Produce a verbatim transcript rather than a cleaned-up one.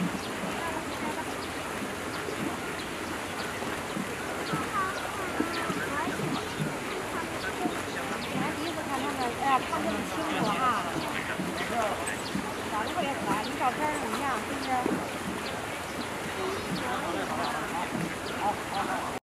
第一次看他们，哎呀，看这么清楚哈，长得特别可爱，跟照片儿一样，是不是？